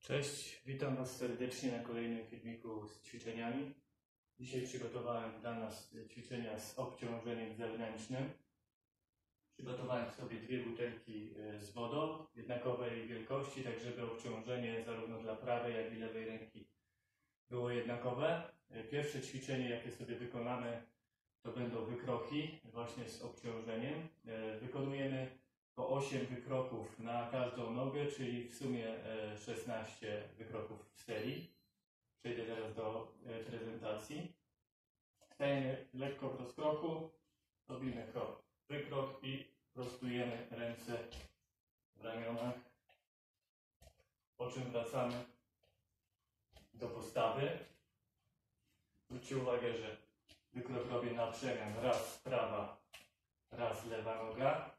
Cześć, witam Was serdecznie na kolejnym filmiku z ćwiczeniami. Dzisiaj przygotowałem dla nas ćwiczenia z obciążeniem zewnętrznym. Przygotowałem sobie dwie butelki z wodą jednakowej wielkości, tak żeby obciążenie zarówno dla prawej, jak i lewej ręki było jednakowe. Pierwsze ćwiczenie, jakie sobie wykonamy, to będą wykroki właśnie z obciążeniem. Wykonujemy po 8 wykroków na każdą nogę, czyli w sumie 16 wykroków w serii. Przejdę teraz do prezentacji. Stajemy lekko w rozkroku, robimy krok, wykrok i prostujemy ręce w ramionach, po czym wracamy do postawy. Zwróćcie uwagę, że wykrok robię na przemian, raz prawa, raz lewa noga.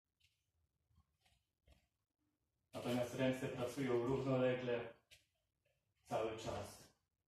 Natomiast ręce pracują równolegle cały czas.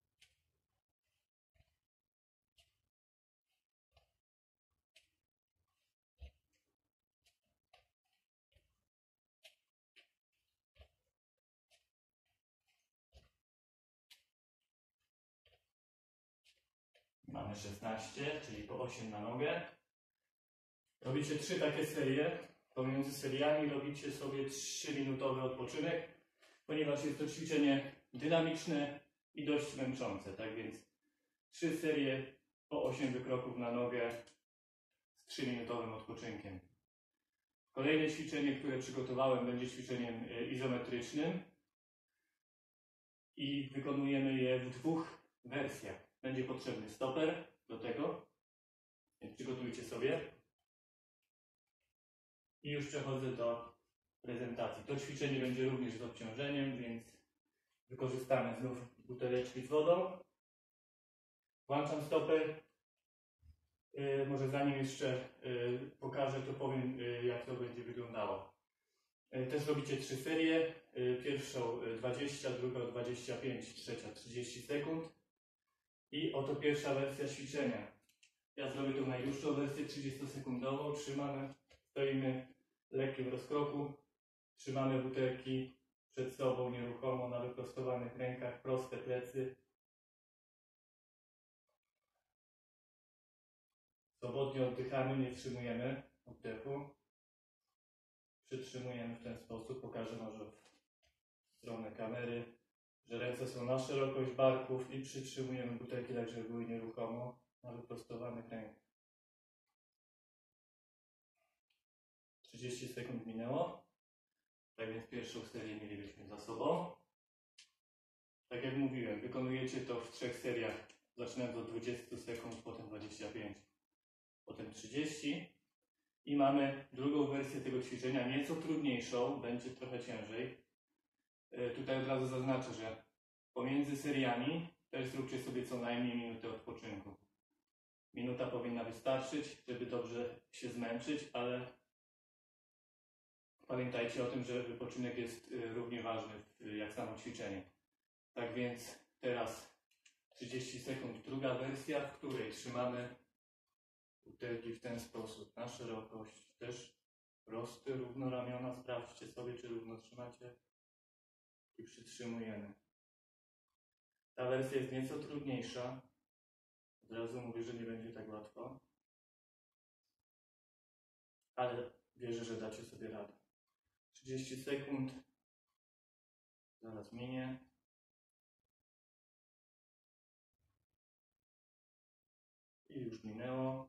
Mamy 16, czyli po 8 na nogę. Robicie 3 takie serie. Pomiędzy seriami robicie sobie 3-minutowy odpoczynek, ponieważ jest to ćwiczenie dynamiczne i dość męczące. Tak więc 3 serie po 8 wykroków na nogę z 3-minutowym odpoczynkiem. Kolejne ćwiczenie, które przygotowałem, będzie ćwiczeniem izometrycznym i wykonujemy je w 2 wersjach. Będzie potrzebny stoper do tego, więc przygotujcie sobie. I już przechodzę do prezentacji. To ćwiczenie będzie również z obciążeniem, więc wykorzystamy znów buteleczki z wodą. Włączam stoper. Może zanim jeszcze pokażę, to powiem, jak to będzie wyglądało. Też robicie 3 serie. Pierwszą 20, drugą 25, trzecia 30 sekund. I oto pierwsza wersja ćwiczenia. Ja zrobię tą najdłuższą wersję 30-sekundową. Trzymamy, stoimy w lekkim rozkroku. Trzymamy butelki przed sobą nieruchomo na wyprostowanych rękach, proste plecy. Swobodnie oddychamy, nie wstrzymujemy oddechu. Przytrzymujemy w ten sposób. Pokażę może w stronę kamery, że ręce są na szerokość barków i przytrzymujemy butelki tak, żeby były nieruchomo na wyprostowanych rękach. 30 sekund minęło. Tak więc pierwszą serię mielibyśmy za sobą. Tak jak mówiłem, wykonujecie to w 3 seriach, zaczynając od 20 sekund, potem 25, potem 30. I mamy drugą wersję tego ćwiczenia, nieco trudniejszą, będzie trochę ciężej. Tutaj od razu zaznaczę, że pomiędzy seriami też zróbcie sobie co najmniej minutę odpoczynku. Minuta powinna wystarczyć, żeby dobrze się zmęczyć, ale pamiętajcie o tym, że wypoczynek jest równie ważny jak samo ćwiczenie. Tak więc teraz 30 sekund, druga wersja, w której trzymamy butelki w ten sposób, na szerokość, też prosty, równo ramiona, sprawdźcie sobie, czy równo trzymacie i przytrzymujemy. Ta wersja jest nieco trudniejsza, od razu mówię, że nie będzie tak łatwo, ale wierzę, że dacie sobie radę. 30 sekund, zaraz minie. I już minęło.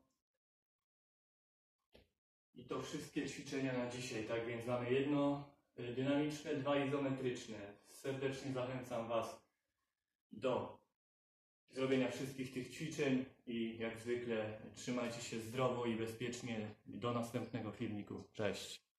I to wszystkie ćwiczenia na dzisiaj, tak więc mamy jedno dynamiczne, 2 izometryczne. Serdecznie zachęcam Was do zrobienia wszystkich tych ćwiczeń i jak zwykle trzymajcie się zdrowo i bezpiecznie. Do następnego filmiku. Cześć!